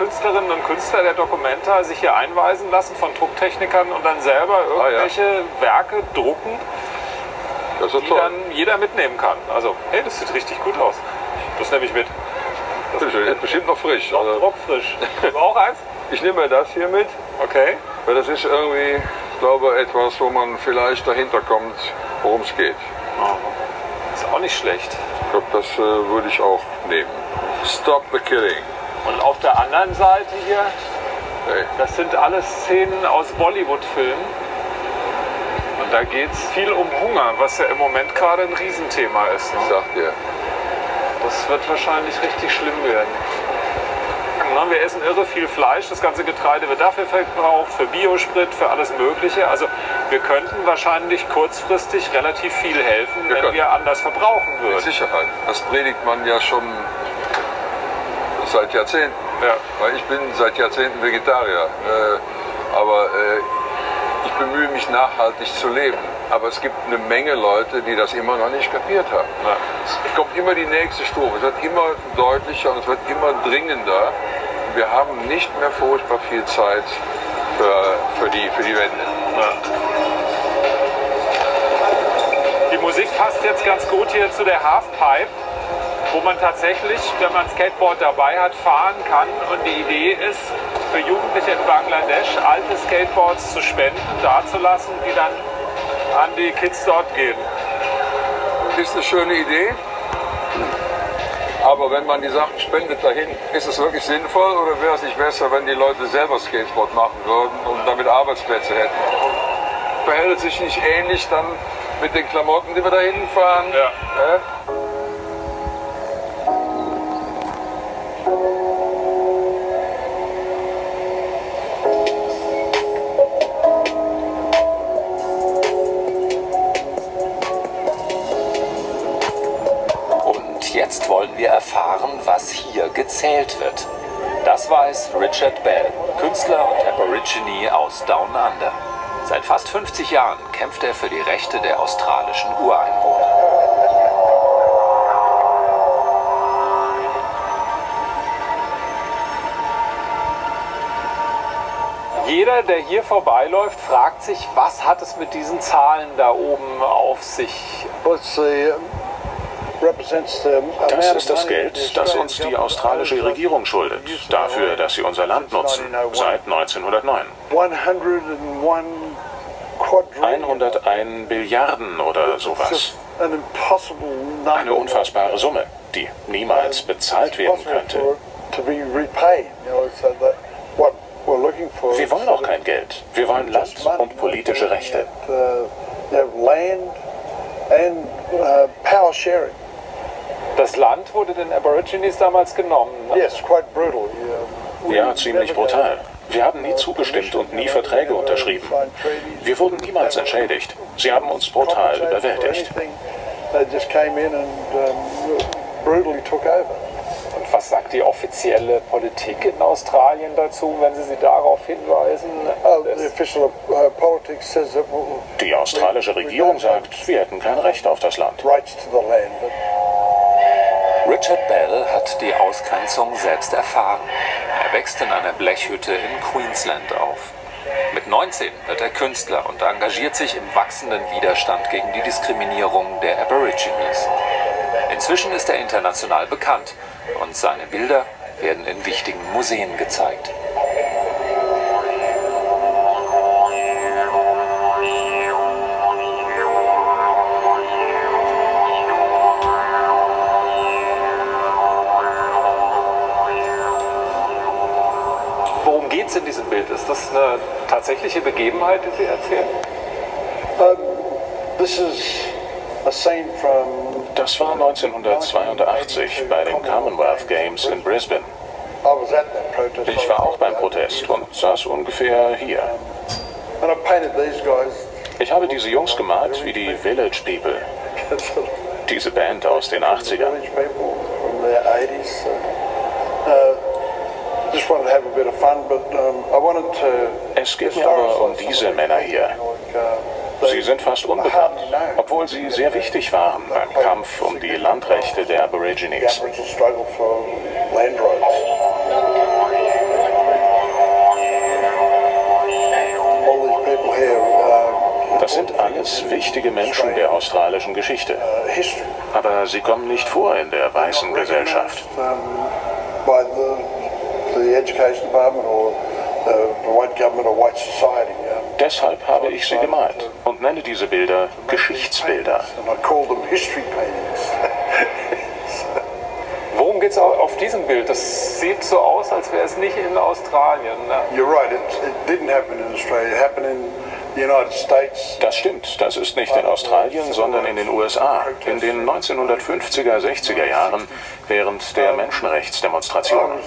Künstlerinnen und Künstler der Documenta sich hier einweisen lassen von Drucktechnikern und dann selber irgendwelche Werke drucken, das ist die toll. dann jeder mitnehmen kann. Also, hey, das sieht richtig gut aus. Das nehme ich mit. Das ist bestimmt noch frisch. Also, druckfrisch. Du auch eins? ich nehme mir das hier mit, Okay. weil das ist irgendwie, ich glaube, etwas, wo man vielleicht dahinter kommt, worum es geht. Ist auch nicht schlecht. Ich glaube, das würde ich auch nehmen. Stop the killing. Und auf der anderen Seite hier, Hey. das sind alles Szenen aus Bollywood-Filmen. Und da geht es viel um Hunger, was ja im Moment gerade ein Riesenthema ist. Ne? Ich sag dir. Das wird wahrscheinlich richtig schlimm werden. Wir essen irre viel Fleisch, das ganze Getreide wird dafür verbraucht, für Biosprit, für alles Mögliche. Also wir könnten wahrscheinlich kurzfristig relativ viel helfen, wenn wir anders verbrauchen Mit würden. Sicherheit. Das predigt man ja schon seit Jahrzehnten. Ja. Weil ich bin seit Jahrzehnten Vegetarier. Aber ich bemühe mich nachhaltig zu leben. Aber es gibt eine Menge Leute, die das immer noch nicht kapiert haben. Ja. Es kommt immer die nächste Stufe. Es wird immer deutlicher und es wird immer dringender. Wir haben nicht mehr furchtbar viel Zeit für die Wende. Ja. Die Musik passt jetzt ganz gut hier zu der Halfpipe, wo man tatsächlich, wenn man ein Skateboard dabei hat, fahren kann. Und die Idee ist, für Jugendliche in Bangladesch alte Skateboards zu spenden, dazulassen, die dann an die Kids dort gehen. Ist eine schöne Idee. Aber wenn man die Sachen spendet dahin, ist es wirklich sinnvoll oder wäre es nicht besser, wenn die Leute selber Skateboard machen würden und damit Arbeitsplätze hätten? Verhält es sich nicht ähnlich dann mit den Klamotten, die wir da hinfahren? Ja. Jetzt wollen wir erfahren, was hier gezählt wird. Das weiß Richard Bell, Künstler und Aborigine aus Down Under. Seit fast 50 Jahren kämpft er für die Rechte der australischen Ureinwohner. Jeder, der hier vorbeiläuft, fragt sich, was hat es mit diesen Zahlen da oben auf sich? Das ist das Geld, das uns die australische Regierung schuldet, dafür, dass sie unser Land nutzen, seit 1909. 101 Billiarden oder sowas. Eine unfassbare Summe, die niemals bezahlt werden könnte. Wir wollen auch kein Geld. Wir wollen Land und politische Rechte. Das Land wurde den Aborigines damals genommen. Ne? Ja, ziemlich brutal. Wir haben nie zugestimmt und nie Verträge unterschrieben. Wir wurden niemals entschädigt. Sie haben uns brutal überwältigt. Und was sagt die offizielle Politik in Australien dazu, wenn Sie sie darauf hinweisen? Die australische Regierung sagt, wir hätten kein Recht auf das Land. Richard Bell hat die Ausgrenzung selbst erfahren. Er wächst in einer Blechhütte in Queensland auf. Mit 19 wird er Künstler und engagiert sich im wachsenden Widerstand gegen die Diskriminierung der Aborigines. Inzwischen ist er international bekannt und seine Bilder werden in wichtigen Museen gezeigt. Worum geht es in diesem Bild? Ist das eine tatsächliche Begebenheit, die Sie erzählen? Das war 1982 bei den Commonwealth Games in Brisbane. Ich war auch beim Protest und saß ungefähr hier. Ich habe diese Jungs gemalt wie die Village People. Diese Band aus den 80ern. Es geht mir aber um diese Männer hier. Sie sind fast unbekannt, obwohl sie sehr wichtig waren beim Kampf um die Landrechte der Aborigines. sind wichtige Menschen der australischen Geschichte. Aber sie kommen nicht vor in der weißen Gesellschaft. Deshalb habe ich sie gemalt und nenne diese Bilder Geschichtsbilder. Worum geht es auf diesem Bild? Das sieht so aus, als wäre es nicht in Australien. Ne? You're right, it didn't happen in Australia, it happened in the United States. Das stimmt, das ist nicht in Australien, sondern in den USA, in den 1950er, 60er Jahren, während der Menschenrechtsdemonstrationen.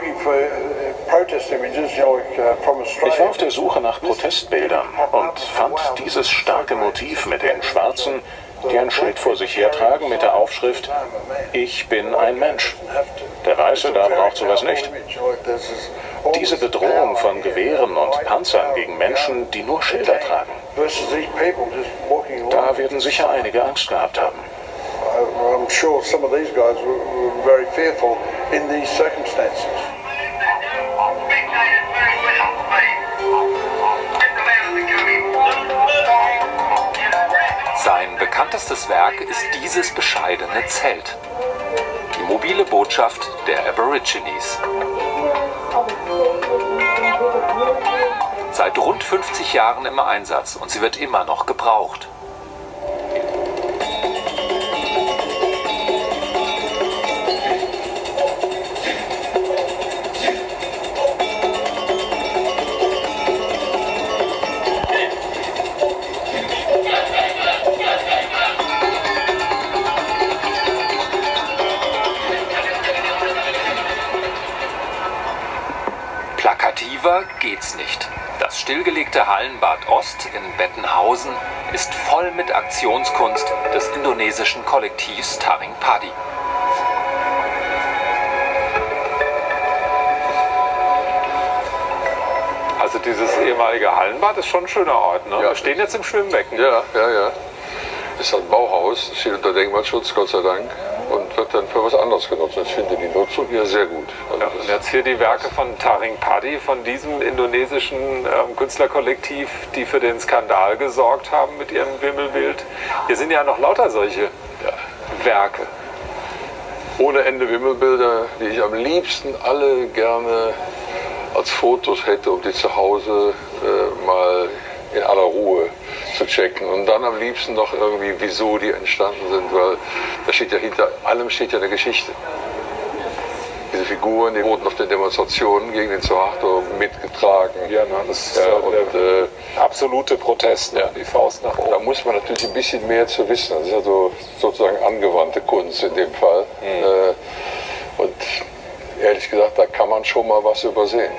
Ich war auf der Suche nach Protestbildern und fand dieses starke Motiv mit den Schwarzen, die ein Schild vor sich hertragen mit der Aufschrift „Ich bin ein Mensch". Der Weiße da braucht sowas nicht. Diese Bedrohung von Gewehren und Panzern gegen Menschen, die nur Schilder tragen. Da werden sicher einige Angst gehabt haben. I'm sure some of these guys were very fearful in these circumstances. Sein bekanntestes Werk ist dieses bescheidene Zelt. Die mobile Botschaft der Aborigines. Seit rund 50 Jahren im Einsatz und sie wird immer noch gebraucht. Plakativer geht's nicht. Das stillgelegte Hallenbad Ost in Bettenhausen ist voll mit Aktionskunst des indonesischen Kollektivs Taring Padi. Also dieses ehemalige Hallenbad ist schon ein schöner Ort. Ne? Ja. Wir stehen jetzt im Schwimmbecken. Ja. Das ist ein Bauhaus, steht unter Denkmalschutz, Gott sei Dank, und wird dann für was anderes genutzt. Ich finde die Nutzung hier sehr gut. Also Ja, und jetzt hier die Werke von Taring Padi, von diesem indonesischen Künstlerkollektiv, die für den Skandal gesorgt haben mit ihrem Wimmelbild. Hier sind ja noch lauter solche Werke. ohne Ende Wimmelbilder, die ich am liebsten alle gerne als Fotos hätte, um die zu Hause mal in aller Ruhe zu checken. Und dann am liebsten noch irgendwie, wieso die entstanden sind, weil da steht ja hinter allem steht ja eine Geschichte. Diese Figuren, die wurden auf den Demonstrationen gegen den Suharto mitgetragen. Ja, na, das ist und, absolute Protest, ne? Die Faust nach da oben. muss man natürlich ein bisschen mehr zu wissen. Das ist ja so, sozusagen angewandte Kunst in dem Fall. Und ehrlich gesagt, da kann man schon mal was übersehen.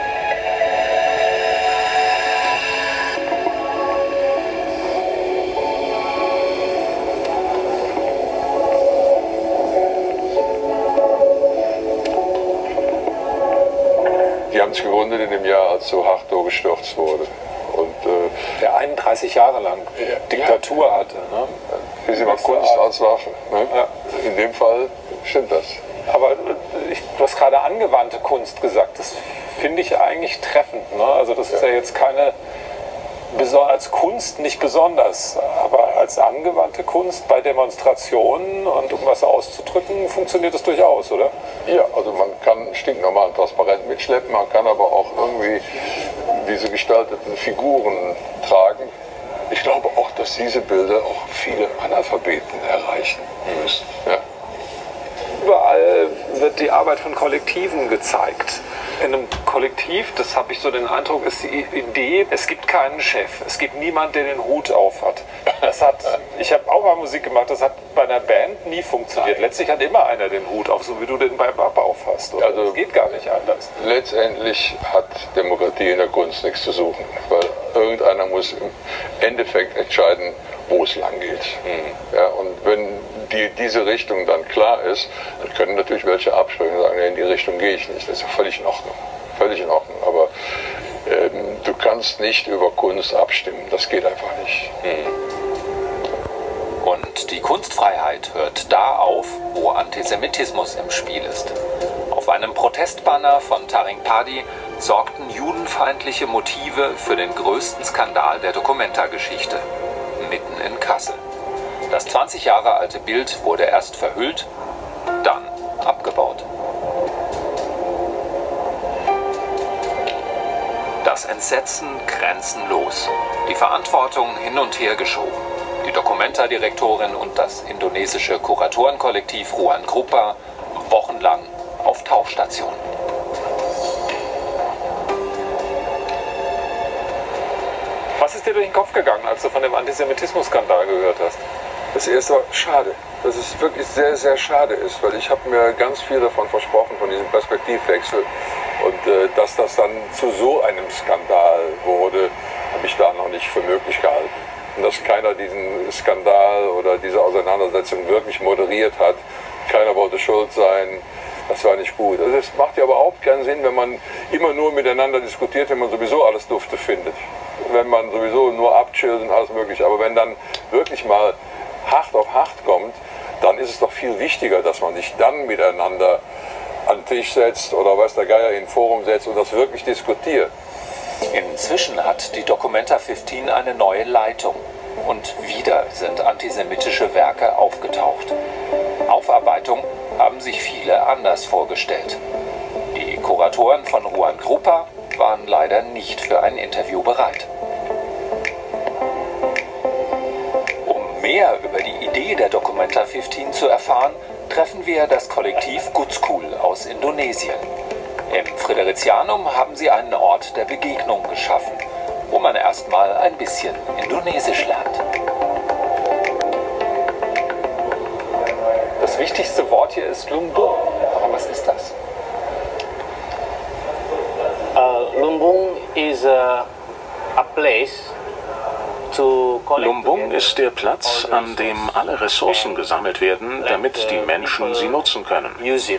Die haben sich gegründet in dem Jahr, als Suharto gestürzt wurde. Und Der 31 Jahre lang Diktatur hatte. Ne? ist immer Kunst als Waffe. Ne? Ja. In dem Fall stimmt das. Aber du hast gerade angewandte Kunst gesagt. Das finde ich eigentlich treffend. Ne? Also das ist ja jetzt keine, als Kunst nicht besonders, aber als angewandte Kunst bei Demonstrationen und um was auszudrücken, funktioniert das durchaus, oder? Ja, also man kann stinknormalen Transparent mitschleppen, man kann aber auch irgendwie diese gestalteten Figuren tragen. Ich glaube auch, dass diese Bilder auch viele Analphabeten erreichen müssen. Ja. Überall wird die Arbeit von Kollektiven gezeigt. In einem Kollektiv, das habe ich so den Eindruck, ist die Idee, es gibt keinen Chef, es gibt niemanden, der den Hut auf hat. Ich habe auch mal Musik gemacht, das hat bei einer Band nie funktioniert. Letztlich hat immer einer den Hut auf, so wie du den beim Bab auf hast. Oder? Also, das geht gar nicht anders. Letztendlich hat Demokratie in der Kunst nichts zu suchen, weil irgendeiner muss im Endeffekt entscheiden, wo es lang geht. Ja, und wenn diese Richtung dann klar ist, dann können natürlich welche abspringen und sagen, nee, in die Richtung gehe ich nicht. Das ist ja völlig in Ordnung. Völlig in Ordnung. Aber du kannst nicht über Kunst abstimmen. Das geht einfach nicht. Und die Kunstfreiheit hört da auf, wo Antisemitismus im Spiel ist. Auf einem Protestbanner von Taring Padi sorgten judenfeindliche Motive für den größten Skandal der Documenta-Geschichte. mitten in Kassel. Das 20 Jahre alte Bild wurde erst verhüllt, dann abgebaut. Das Entsetzen grenzenlos, die Verantwortung hin und her geschoben. Die Documenta-Direktorin und das indonesische Kuratorenkollektiv Ruan Grupa wochenlang auf Tauchstation. Was ist dir durch den Kopf gegangen, als du von dem Antisemitismus-Skandal gehört hast? Das erste war schade, dass es wirklich sehr, sehr schade ist, weil ich habe mir ganz viel davon versprochen, von diesem Perspektivwechsel. Und dass das dann zu so einem Skandal wurde, habe ich da noch nicht für möglich gehalten. Und dass keiner diesen Skandal oder diese Auseinandersetzung wirklich moderiert hat, keiner wollte schuld sein, das war nicht gut. Also es macht ja überhaupt keinen Sinn, wenn man immer nur miteinander diskutiert, wenn man sowieso alles Dufte findet. Wenn man sowieso nur abchillt und alles mögliche. Aber wenn dann wirklich mal hart auf hart kommt, dann ist es doch viel wichtiger, dass man sich dann miteinander an den Tisch setzt oder weiß der Geier in ein Forum setzt und das wirklich diskutiert. Inzwischen hat die Documenta 15 eine neue Leitung. Und wieder sind antisemitische Werke aufgetaucht. Aufarbeitung haben sich viele anders vorgestellt. Die Kuratoren von Ruan Grupa waren leider nicht für ein Interview bereit. Um mehr über die Idee der Documenta 15 zu erfahren, treffen wir das Kollektiv Gutskul aus Indonesien. Im Fridericianum haben sie einen Ort der Begegnung geschaffen, wo man erstmal ein bisschen Indonesisch lernt. Das wichtigste Wort hier ist Lumbung. Aber was ist das? Lumbung is a place to collect. Lumbung ist der Platz, an dem alle Ressourcen gesammelt werden, damit die Menschen sie nutzen können. Use it.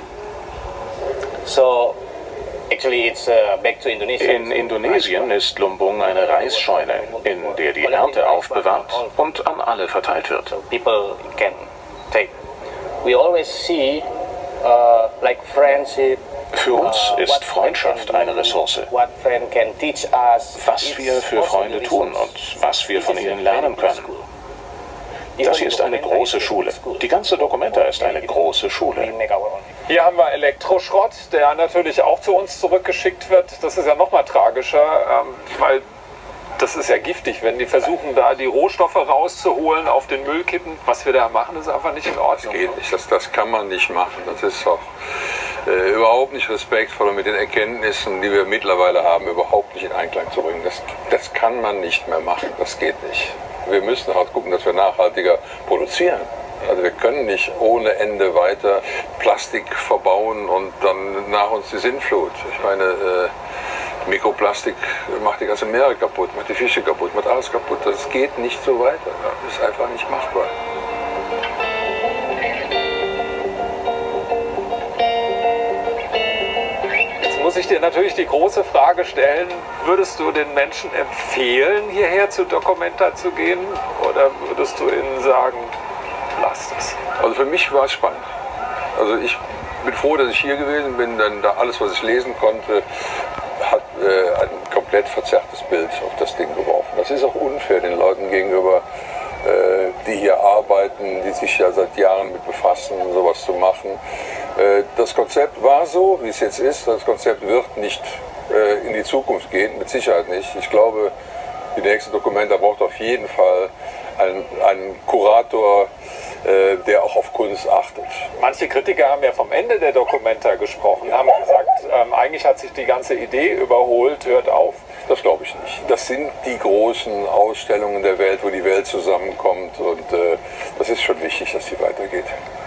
So actually it's back to Indonesia. In Indonesien ist Lumbung eine Reisscheune, in der die Ernte aufbewahrt und an alle verteilt wird. So people can take. We always see like friendship. Für uns ist Freundschaft eine Ressource. What friend can teach us. Was wir für Freunde tun und was wir von ihnen lernen können. Das hier ist eine große Schule. Die ganze Documenta ist eine große Schule. Hier haben wir Elektroschrott, der natürlich auch zu uns zurückgeschickt wird. Das ist ja noch mal tragischer, weil das ist ja giftig, wenn die versuchen, da die Rohstoffe rauszuholen, auf den Müll kippen. Was wir da machen, ist einfach nicht in Ordnung. Das geht nicht, das kann man nicht machen. Das ist auch überhaupt nicht respektvoll mit den Erkenntnissen, die wir mittlerweile haben, überhaupt nicht in Einklang zu bringen. Das kann man nicht mehr machen, das geht nicht. Wir müssen halt gucken, dass wir nachhaltiger produzieren. Also wir können nicht ohne Ende weiter Plastik verbauen und dann nach uns die Sintflut. Ich meine, Mikroplastik macht die ganzen Meere kaputt, macht die Fische kaputt, macht alles kaputt. Das geht nicht so weiter. Das ist einfach nicht machbar. Jetzt muss ich dir natürlich die große Frage stellen, würdest du den Menschen empfehlen, hierher zu Documenta zu gehen? Oder würdest du ihnen sagen, lasst es? Also für mich war es spannend. Also ich bin froh, dass ich hier gewesen bin, denn da alles, was ich lesen konnte, hat ein komplett verzerrtes Bild auf das Ding geworfen. Das ist auch unfair den Leuten gegenüber, die hier arbeiten, die sich ja seit Jahren mit befassen, sowas zu machen. Das Konzept war so, wie es jetzt ist. Das Konzept wird nicht in die Zukunft gehen, mit Sicherheit nicht. Ich glaube, die nächste Documenta braucht auf jeden Fall einen Kurator, der auch auf Kunst achtet. Manche Kritiker haben ja vom Ende der Documenta gesprochen, haben gesagt, eigentlich hat sich die ganze Idee überholt, hört auf. Das glaube ich nicht. Das sind die großen Ausstellungen der Welt, wo die Welt zusammenkommt und das ist schon wichtig, dass die weitergeht.